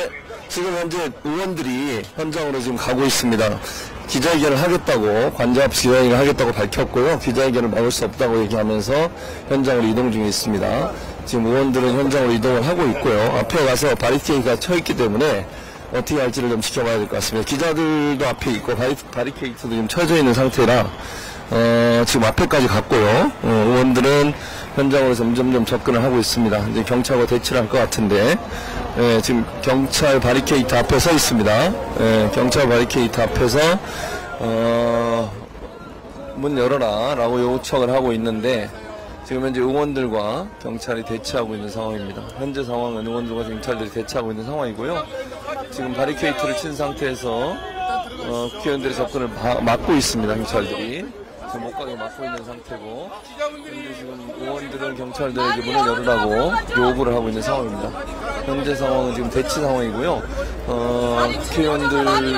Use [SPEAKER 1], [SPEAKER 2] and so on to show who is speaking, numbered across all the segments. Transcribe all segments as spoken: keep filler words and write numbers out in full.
[SPEAKER 1] 네, 지금 현재 의원들이 현장으로 지금 가고 있습니다. 기자회견을 하겠다고, 관저 앞 기자회견을 하겠다고 밝혔고요. 기자회견을 막을 수 없다고 얘기하면서 현장으로 이동 중에 있습니다. 지금 의원들은 현장으로 이동을 하고 있고요. 앞에 가서 바리케이트가 쳐 있기 때문에 어떻게 할지를 좀 지켜봐야 될 것 같습니다. 기자들도 앞에 있고 바리, 바리케이트도 지금 쳐져 있는 상태라 어, 지금 앞에까지 갔고요. 어, 의원들은 현장으로 점점점 접근을 하고 있습니다. 이제 경찰과 대치를 할 것 같은데, 예, 지금 경찰 바리케이트 앞에 서 있습니다. 예, 경찰 바리케이트 앞에서 어, 문 열어라 라고 요청을 하고 있는데, 지금 현재 의원들과 경찰이 대치하고 있는 상황입니다. 현재 상황은 의원들과 경찰들이 대치하고 있는 상황이고요. 지금 바리케이트를 친 상태에서 어, 국회의원들의 접근을 바, 막고 있습니다. 경찰들이 지금 못 가게 막고 있는 상태고, 현재 지금 의원들은 경찰들에게 문을 열으라고 요구를 하고 있는 상황입니다. 현재 상황은 지금 대치 상황이고요. 어, 국회의원들이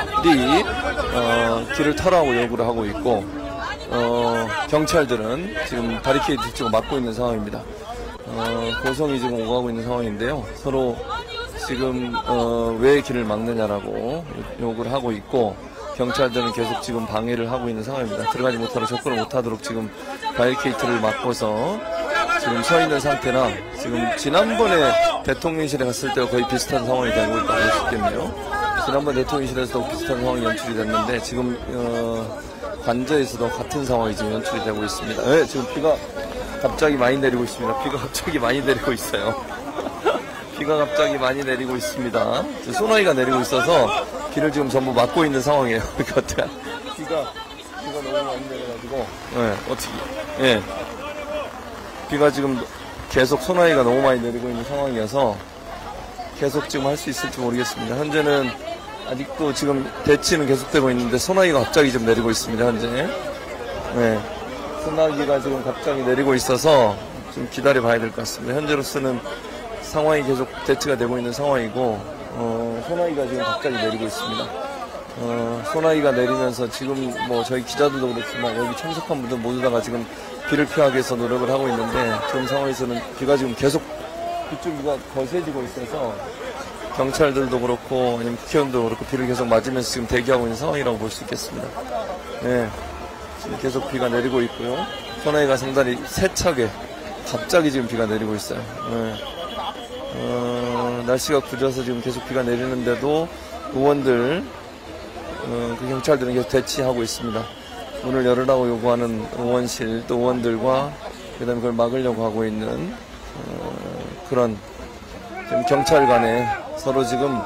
[SPEAKER 1] 어, 길을 터라고 요구를 하고 있고, 어, 경찰들은 지금 바리케이트 쪽을 막고 있는 상황입니다. 어, 고성이 지금 오가고 있는 상황인데요. 서로 지금 어, 왜 길을 막느냐라고 요구를 하고 있고, 경찰들은 계속 지금 방해를 하고 있는 상황입니다. 들어가지 못하도록, 접근을 못하도록 지금 바리케이트를 막고서 지금 서 있는 상태나, 지금 지난번에 대통령실에 갔을 때와 거의 비슷한 상황이 되고 있다고 할 수 있겠네요. 지난번 대통령실에서도 비슷한 상황이 연출이 됐는데, 지금 어, 관저에서도 같은 상황이 지금 연출이 되고 있습니다. 네, 지금 비가 갑자기 많이 내리고 있습니다. 비가 갑자기 많이 내리고 있어요. 비가 갑자기 많이 내리고 있습니다. 소나기가 내리고 있어서 길을 지금 전부 막고 있는 상황이에요. 그러니까 비가 비가 너무 많이 내려가지고, 네, 어떻게, 예, 네. 비가 지금 계속 소나기가 너무 많이 내리고 있는 상황이어서 계속 지금 할 수 있을지 모르겠습니다. 현재는 아직도 지금 대치는 계속되고 있는데 소나기가 갑자기 좀 내리고 있습니다. 현재, 네, 소나기가 지금 갑자기 내리고 있어서 좀 기다려봐야 될 것 같습니다. 현재로서는 상황이 계속 대치가 되고 있는 상황이고, 어, 소나기가 지금 갑자기 내리고 있습니다. 어, 소나기가 내리면서 지금 뭐 저희 기자들도 그렇지만 여기 참석한 분들 모두 다가 지금 비를 피하기 위해서 노력을 하고 있는데, 지금 상황에서는 비가 지금 계속 그쪽이가 거세지고 있어서 경찰들도 그렇고 아니면 국회의원도 그렇고 비를 계속 맞으면서 지금 대기하고 있는 상황이라고 볼 수 있겠습니다. 네, 지금 계속 비가 내리고 있고요. 소나기가 상당히 세차게 갑자기 지금 비가 내리고 있어요. 네. 어, 날씨가 굳어서 지금 계속 비가 내리는데도 의원들, 어, 그 경찰들은 계속 대치하고 있습니다. 문을 열으라고 요구하는 의원실, 또 의원들과 그 다음에 그걸 막으려고 하고 있는 어, 그런 지금 경찰 간에 서로 지금,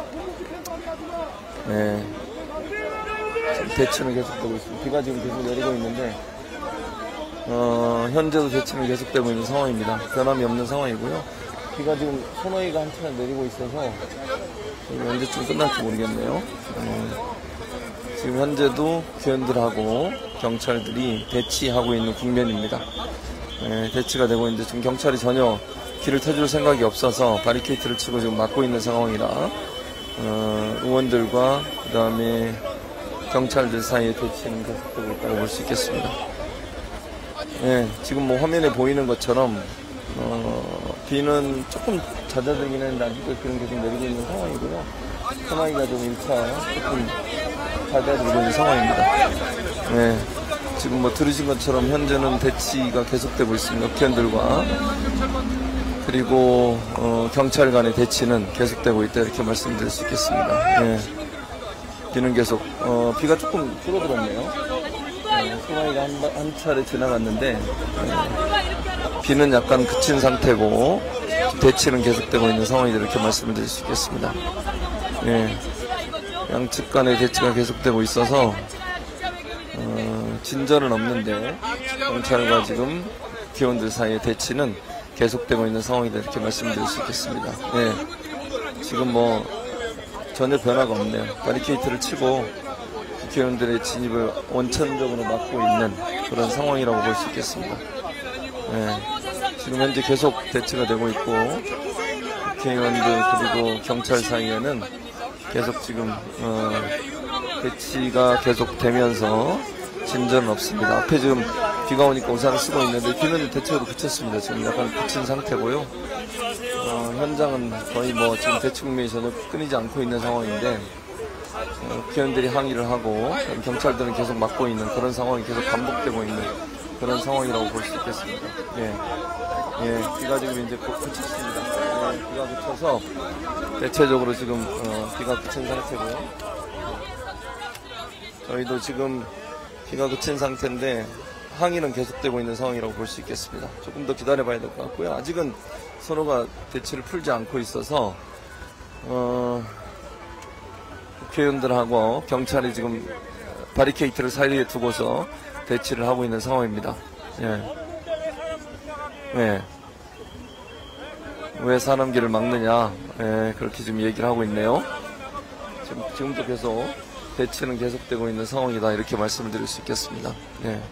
[SPEAKER 1] 네, 지금 대치는 계속되고 있습니다. 비가 지금 계속 내리고 있는데, 어, 현재도 대치는 계속되고 있는 상황입니다. 변함이 없는 상황이고요. 비가 지금 소나기가 한참 내리고 있어서 언제쯤 끝날지 모르겠네요. 음, 지금 현재도 국회의원들하고 경찰들이 대치하고 있는 국면입니다. 네, 대치가 되고 있는데 지금 경찰이 전혀 길을 터줄 생각이 없어서 바리케이트를 치고 지금 막고 있는 상황이라, 어, 의원들과 그 다음에 경찰들 사이에 대치는 계속되고 있다고 볼 수 있겠습니다. 네, 지금 뭐 화면에 보이는 것처럼 어, 비는 조금 잦아들긴 했는데 아직도 비는 계속 내리고 있는 상황이고요. 소나기가 좀 일 차 조금 잦아들고 있는 상황입니다. 네, 지금 뭐 들으신 것처럼 현재는 대치가 계속되고 있습니다. 국회의원들과 그리고 어, 경찰 간의 대치는 계속되고 있다, 이렇게 말씀드릴 수 있겠습니다. 네, 비는 계속 어, 비가 조금 줄어들었네요. 네, 소나기가 한, 한 차례 지나갔는데, 네, 비는 약간 그친 상태고 대치는 계속되고 있는 상황이다, 이렇게 말씀을 드릴 수 있겠습니다. 네, 양측 간의 대치가 계속되고 있어서 어, 진전은 없는데 경찰과 지금 국회의원들 사이의 대치는 계속되고 있는 상황이다, 이렇게 말씀드릴 수 있겠습니다. 네, 지금 뭐 전혀 변화가 없네요. 바리케이트를 치고 국회의원들의 진입을 원천적으로 막고 있는 그런 상황이라고 볼 수 있겠습니다. 네, 지금 현재 계속 대치가 되고 있고 국회의원들 그리고 경찰 사이에는 계속 지금 어, 대치가 계속 되면서 진전은 없습니다. 앞에 지금 비가 오니까 우산을 쓰고 있는데 비는 대체로 그쳤습니다. 지금 약간 그친 상태고요. 어, 현장은 거의 뭐 지금 대치 국면이 전혀 끊이지 않고 있는 상황인데 어, 국회의원들이 항의를 하고 경찰들은 계속 막고 있는 그런 상황이 계속 반복되고 있는 그런 상황이라고 볼 수 있겠습니다. 예, 예, 비가 지금 이제 곧 그쳤습니다. 예, 비가 그쳐서 대체적으로 지금 어, 비가 그친 상태고요. 저희도 지금 비가 그친 상태인데 항의는 계속되고 있는 상황이라고 볼 수 있겠습니다. 조금 더 기다려봐야 될 것 같고요. 아직은 서로가 대치를 풀지 않고 있어서 어, 국회의원들하고 경찰이 지금 바리케이트를 사이에 두고서 대치를 하고 있는 상황입니다. 예. 예. 왜 사람길을 막느냐, 예, 그렇게 지금 얘기를 하고 있네요. 지금, 지금도 계속 대치는 계속되고 있는 상황이다, 이렇게 말씀을 드릴 수 있겠습니다. 예.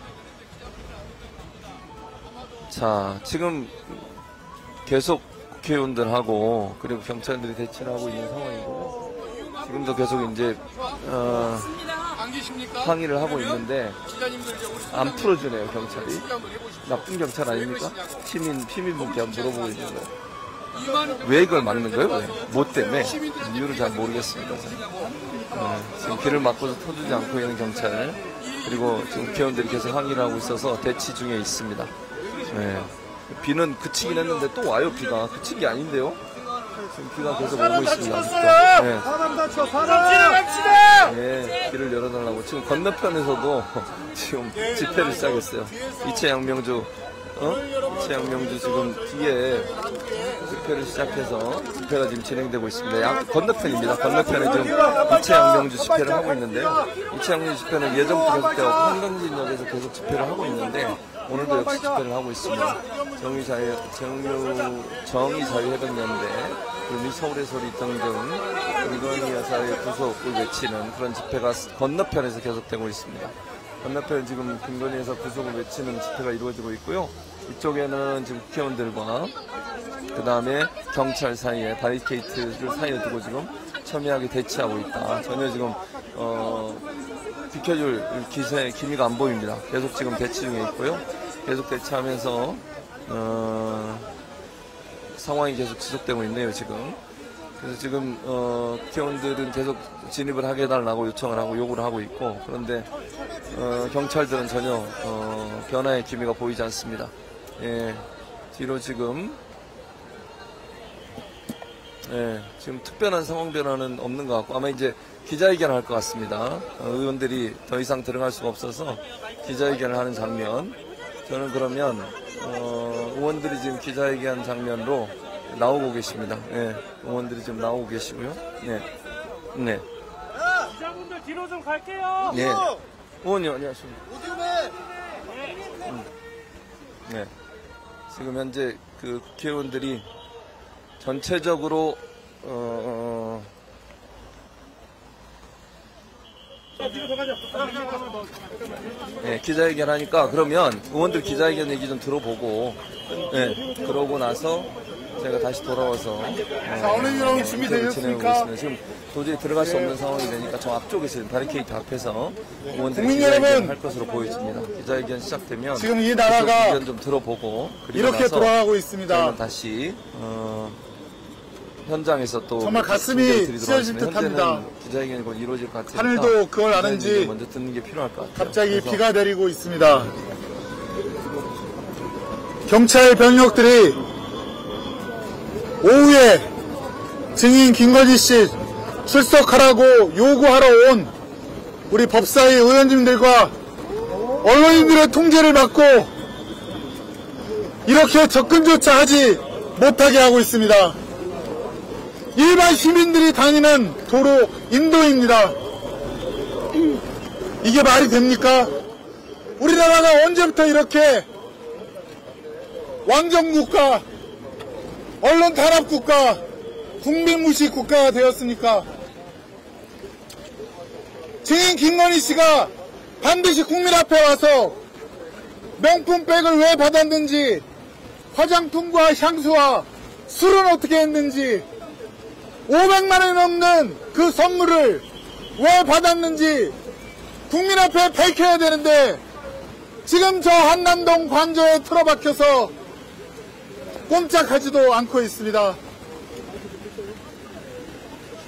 [SPEAKER 1] 자, 지금 계속 국회의원들하고 그리고 경찰들이 대치를 하고 있는 상황이고요. 지금도 계속 이제 어, 항의를 하하고 있는데 안 풀어주네요, 경찰이. 나쁜 경찰 아닙니까? 시민, 시민분께 한번 물어보고 있는 거예요. 왜 이걸 막는 거예요? 왜? 뭐 때문에? 이유를 잘 모르겠습니다. 네, 지금 길을 막고서 터주지 않고 있는 경찰, 그리고 지금 국회의원들이 계속 항의를 하고 있어서 대치 중에 있습니다. 네. 비는 그치긴 했는데 또 와요. 비가 그친 게 아닌데요. 지금 비가 계속 오고 있습니다. 네.
[SPEAKER 2] 사람 다쳐, 사람 지나갑시다.
[SPEAKER 1] 네, 길을 열어달라고. 지금 건너편에서도 지금 집회를 시작했어요. 이채양명주, 어? 이채양명주 지금 뒤에 집회를 시작해서 집회가 지금 진행되고 있습니다. 양, 건너편입니다. 건너편에 지금 이채양명주 집회를 하고 있는데요. 이채양명주 집회는 예전부터 계속되고 한강진역에서 계속 집회를 하고 있는데 오늘도 역시 집회를 하고 있습니다. 정의자유, 정유, 정의자유해방연대, 그리고 서울의 소리 등등 김건희 여사의 구속을 외치는 그런 집회가 건너편에서 계속되고 있습니다. 건너편에 지금 김건희 여사 구속을 외치는 집회가 이루어지고 있고요. 이쪽에는 지금 국회의원들과 그 다음에 경찰 사이에 바리케이트를 사이에 두고 지금 첨예하게 대치하고 있다. 전혀 지금 어, 비켜줄 기세, 기미가 안 보입니다. 계속 지금 대치 중에 있고요. 계속 대치하면서 어, 상황이 계속 지속되고 있네요, 지금. 그래서 지금 어, 국회의원들은 계속 진입을 하게 해달라고 요청을 하고 요구를 하고 있고, 그런데 어, 경찰들은 전혀 어, 변화의 기미가 보이지 않습니다. 예, 뒤로 지금 예, 지금 특별한 상황 변화는 없는 것 같고 아마 이제 기자회견을 할 것 같습니다. 어, 의원들이 더 이상 들어갈 수가 없어서 기자회견을 하는 장면. 저는 그러면 어, 의원들이 지금 기자회견 장면으로 나오고 계십니다. 예, 의원들이 지금 나오고 계시고요. 예, 네.
[SPEAKER 2] 기자분들 뒤로 좀 갈게요.
[SPEAKER 1] 네. 의원님 안녕하십니까. 음. 네. 지금 현재 그 국회의원들이 전체적으로 어, 어 네, 기자회견 하니까 그러면 의원들 기자회견 얘기 좀 들어보고, 네, 그러고 나서 제가 다시 돌아와서
[SPEAKER 2] 자, 어느 유령 준비되셨습니까?
[SPEAKER 1] 지금 도저히 들어갈 수 없는 상황이 되니까 저 앞쪽에 있는 바리케이트 앞에서 의원들이
[SPEAKER 2] 국민
[SPEAKER 1] 기자회견
[SPEAKER 2] 여러분,
[SPEAKER 1] 할 것으로 보여집니다. 기자회견 시작되면
[SPEAKER 2] 지금 이 나라가
[SPEAKER 1] 의견 좀 들어보고
[SPEAKER 2] 이렇게 돌아가고 있습니다.
[SPEAKER 1] 다시 어, 현장에서 또
[SPEAKER 2] 정말 가슴이 찢어질 듯합니다.
[SPEAKER 1] 기자회견이 곧 이루어질 것 같으니까
[SPEAKER 2] 하늘도 그걸 아는지
[SPEAKER 1] 먼저 듣는 게 필요할 것 같아요.
[SPEAKER 2] 갑자기 비가 내리고 있습니다. 경찰 병력들이 오후에 증인 김건희 씨 출석하라고 요구하러 온 우리 법사위 의원님들과 언론인들의 통제를 받고 이렇게 접근조차 하지 못하게 하고 있습니다. 일반 시민들이 다니는 도로 인도입니다. 이게 말이 됩니까? 우리나라가 언제부터 이렇게 왕정국가, 언론 탄압국가, 국민무시 국가가 되었습니까? 증인 김건희 씨가 반드시 국민 앞에 와서 명품백을 왜 받았는지, 화장품과 향수와 술은 어떻게 했는지, 오백만 원이 넘는 그 선물을 왜 받았는지 국민 앞에 밝혀야 되는데 지금 저 한남동 관저에 틀어박혀서 꼼짝하지도 않고 있습니다.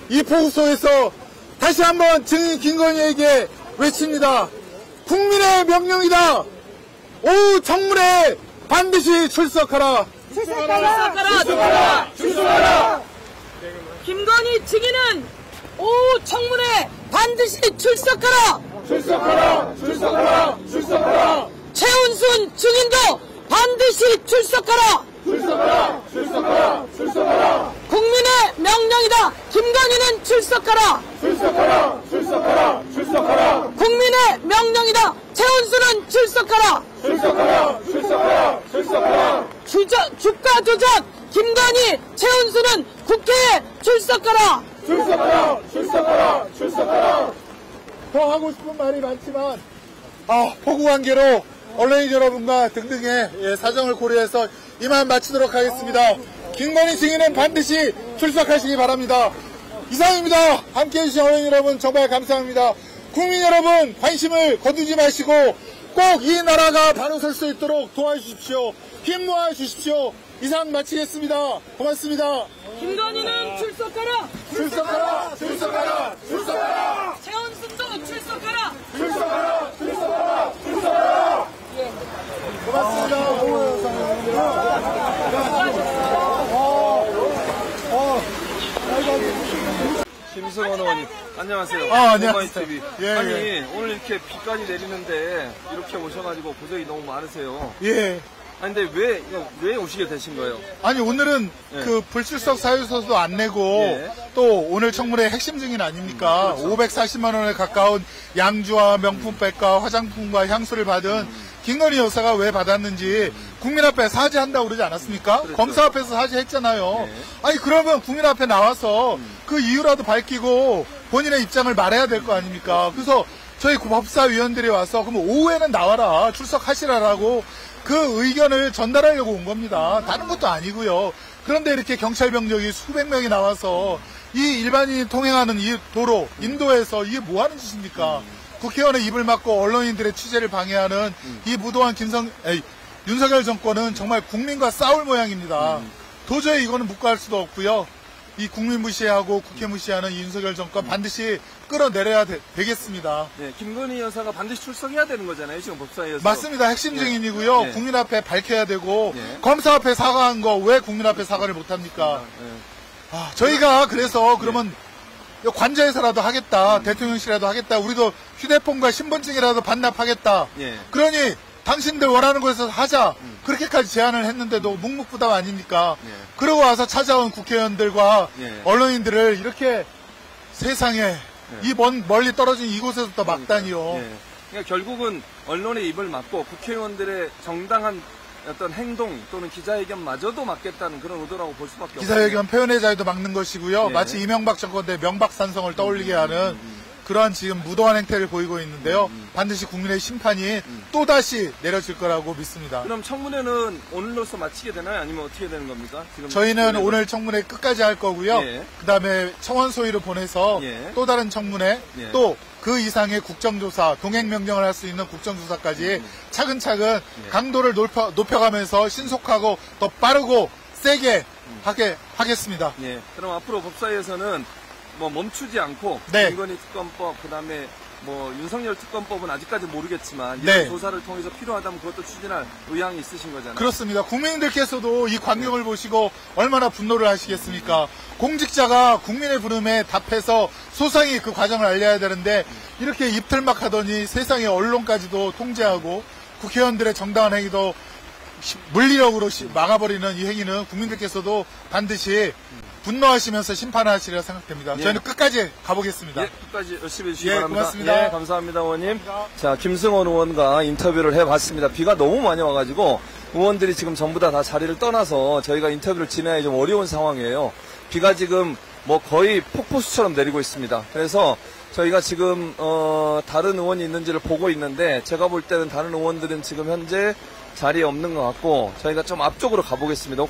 [SPEAKER 2] 이 폭우 속에서 다시 한번 증인 김건희에게 외칩니다. 국민의 명령이다. 오후 청문회 반드시 출석하라.
[SPEAKER 3] 출석하라! 출석하라! 출석하라! 김건희 증인은 오후 청문회 반드시 출석하라!
[SPEAKER 2] 출석하라. 출석하라. 출석하라.
[SPEAKER 3] 최은순 증인도 반드시 출석하라!
[SPEAKER 2] 출석하라. 출석하라. 출석하라.
[SPEAKER 3] 국민의 명령이다! 김건희는 출석하라!
[SPEAKER 2] 출석하라. 출석하라. 출석하라.
[SPEAKER 3] 국민의 명령이다! 최은순은 출석하라!
[SPEAKER 2] 출석하라. 출석하라. 출석하라.
[SPEAKER 3] 주저, 주가 조작! 김건희, 최은순은 국회에 출석하라!
[SPEAKER 2] 출석하라. 출석하라. 출석하라. 더 하고 싶은 말이 많지만 아, 폭우 관계로 언론인 여러분과 등등의 예, 사정을 고려해서 이만 마치도록 하겠습니다. 김건희 증인은 반드시 출석하시기 바랍니다. 이상입니다. 함께해 주신 언론인 여러분 정말 감사합니다. 국민 여러분 관심을 거두지 마시고 꼭 이 나라가 바로 설 수 있도록 도와주십시오. 힘 모아 주십시오. 이상 마치겠습니다. 고맙습니다.
[SPEAKER 3] 김건희는 출석하라!
[SPEAKER 2] 출석하라. 출석하라. 출석하라.
[SPEAKER 3] 최은순도 출석하라!
[SPEAKER 2] 출석하라. 출석하라. 출석하라. 고맙습니다.
[SPEAKER 1] 김승원 의원님, 안녕하세요.
[SPEAKER 2] 아, 안녕하세요.
[SPEAKER 1] 공마이티비.
[SPEAKER 2] 예,
[SPEAKER 1] 아니,
[SPEAKER 2] 예.
[SPEAKER 1] 오늘 이렇게 비까지 내리는데 이렇게 오셔가지고 고생이 너무 많으세요.
[SPEAKER 2] 예.
[SPEAKER 1] 아니, 근데 왜, 이거 왜 오시게 되신 거예요?
[SPEAKER 2] 아니 오늘은
[SPEAKER 1] 예.
[SPEAKER 2] 그 불출석 사유서도 안 내고
[SPEAKER 1] 예.
[SPEAKER 2] 또 오늘 청문회 핵심 증인 아닙니까?
[SPEAKER 1] 음, 그렇죠.
[SPEAKER 2] 오백사십만 원에 가까운 양주와 명품백과 화장품과 향수를 받은
[SPEAKER 1] 음.
[SPEAKER 2] 김건희 여사가 왜 받았는지 국민 앞에 사죄한다고 그러지 않았습니까?
[SPEAKER 1] 그렇죠.
[SPEAKER 2] 검사 앞에서 사죄했잖아요.
[SPEAKER 1] 예.
[SPEAKER 2] 아니 그러면 국민 앞에 나와서
[SPEAKER 1] 음.
[SPEAKER 2] 그 이유라도 밝히고 본인의 입장을 말해야 될 거 아닙니까? 그래서 저희 법사위원들이 와서 그럼 오후에는 나와라 출석하시라라고 그 의견을 전달하려고 온 겁니다. 다른 것도 아니고요. 그런데 이렇게 경찰 병력이 수백 명이 나와서 이 일반인이 통행하는 이 도로 인도에서 이게 뭐 하는 짓입니까? 국회의원의 입을 막고 언론인들의 취재를 방해하는 이 무도한 김성 에이, 윤석열 정권은 정말 국민과 싸울 모양입니다. 도저히 이거는 묵과할 수도 없고요. 이 국민 무시하고 국회 무시하는 이 윤석열 정권 반드시 끌어내려야 되, 되겠습니다.
[SPEAKER 1] 네, 김건희 여사가 반드시 출석해야 되는 거잖아요, 지금 법사위에서.
[SPEAKER 2] 맞습니다. 핵심 증인이고요.
[SPEAKER 1] 네.
[SPEAKER 2] 국민 앞에 밝혀야 되고
[SPEAKER 1] 네.
[SPEAKER 2] 검사 앞에 사과한 거 왜 국민 앞에 사과를 못합니까?
[SPEAKER 1] 네.
[SPEAKER 2] 아, 저희가 그래서 그러면 관저에서라도 하겠다. 대통령실이라도 하겠다. 우리도 휴대폰과 신분증이라도 반납하겠다.
[SPEAKER 1] 예.
[SPEAKER 2] 그러니 당신들 원하는 곳에서 하자. 그렇게까지 제안을 했는데도 묵묵부답 아닙니까?
[SPEAKER 1] 예.
[SPEAKER 2] 그러고 와서 찾아온 국회의원들과
[SPEAKER 1] 예.
[SPEAKER 2] 언론인들을 이렇게 세상에 이 먼 멀리 떨어진 이곳에서 또 막다니요.
[SPEAKER 1] 예. 그러니까 결국은 언론의 입을 막고 국회의원들의 정당한 어떤 행동 또는 기자회견마저도 막겠다는 그런 의도라고 볼 수밖에 없어요.
[SPEAKER 2] 기자회견 표현의 자유도 막는 것이고요.
[SPEAKER 1] 예.
[SPEAKER 2] 마치 이명박 정권 때 명박산성을 떠올리게 하는 그러한 지금 무도한 행태를 보이고 있는데요. 반드시 국민의 심판이 또다시 내려질 거라고 믿습니다.
[SPEAKER 1] 그럼 청문회는 오늘로서 마치게 되나요? 아니면 어떻게 되는 겁니까? 지금
[SPEAKER 2] 저희는
[SPEAKER 1] 청문회는?
[SPEAKER 2] 오늘 청문회 끝까지 할 거고요.
[SPEAKER 1] 예.
[SPEAKER 2] 그 다음에 청원 소위를 보내서
[SPEAKER 1] 예.
[SPEAKER 2] 또 다른 청문회,
[SPEAKER 1] 예.
[SPEAKER 2] 또 그 이상의 국정조사, 동행명령을 할 수 있는 국정조사까지 차근차근 강도를 높여, 높여가면서 신속하고 더 빠르고 세게 하게 하겠습니다.
[SPEAKER 1] 예. 그럼 앞으로 법사위에서는 뭐 멈추지 않고
[SPEAKER 2] 네.
[SPEAKER 1] 김건희 특검법 그다음에 뭐 윤석열 특검법은 아직까지 모르겠지만
[SPEAKER 2] 네.
[SPEAKER 1] 이런 조사를 통해서 필요하다면 그것도 추진할 의향이 있으신 거잖아요.
[SPEAKER 2] 그렇습니다. 국민들께서도 이 광경을 보시고 얼마나 분노를 하시겠습니까? 공직자가 국민의 부름에 답해서 소상히 그 과정을 알려야 되는데 이렇게 입틀막 하더니 세상의 언론까지도 통제하고 국회의원들의 정당한 행위도 물리력으로 막아버리는 이 행위는 국민들께서도 반드시 분노하시면서 심판하시리라 생각됩니다.
[SPEAKER 1] 예.
[SPEAKER 2] 저희는 끝까지 가보겠습니다.
[SPEAKER 1] 예, 끝까지 열심히 해주시기
[SPEAKER 2] 예,
[SPEAKER 1] 바랍니다.
[SPEAKER 2] 고맙습니다.
[SPEAKER 1] 예, 감사합니다, 의원님. 자, 김승원 의원과 인터뷰를 해봤습니다. 비가 너무 많이 와가지고 의원들이 지금 전부 다, 다 자리를 떠나서 저희가 인터뷰를 진행하기 좀 어려운 상황이에요. 비가 지금 뭐 거의 폭포수처럼 내리고 있습니다. 그래서 저희가 지금 어, 다른 의원이 있는지를 보고 있는데 제가 볼 때는 다른 의원들은 지금 현재 자리에 없는 것 같고 저희가 좀 앞쪽으로 가보겠습니다.